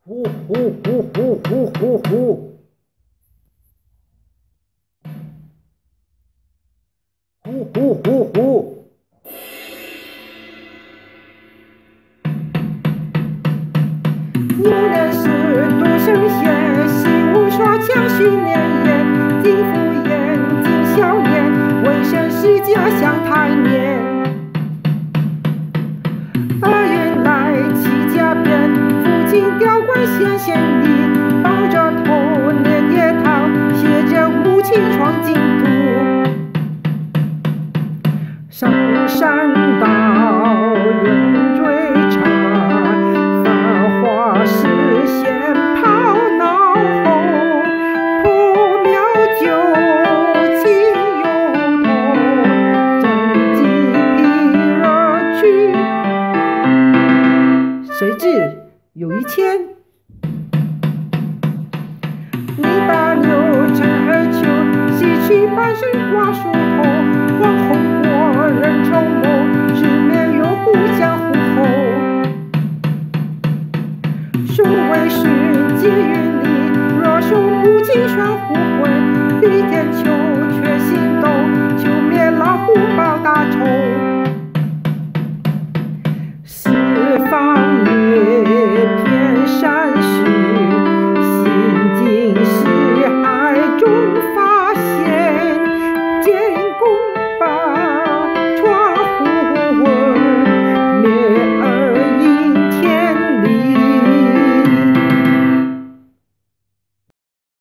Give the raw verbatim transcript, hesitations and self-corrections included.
呼呼呼呼呼呼呼，呼呼呼呼。 有人是多神仙，习武耍枪训练眼，金福眼金笑脸，为生是家乡台面。二原来戚家边，父亲吊冠显显力，抱着头念夜桃，写着母亲闯净土。上山道人追查，繁华实现跑闹后，破庙酒气涌动，真鸡皮热去。谁知有一天，你把牛成二秋，西去半生挂树头，黄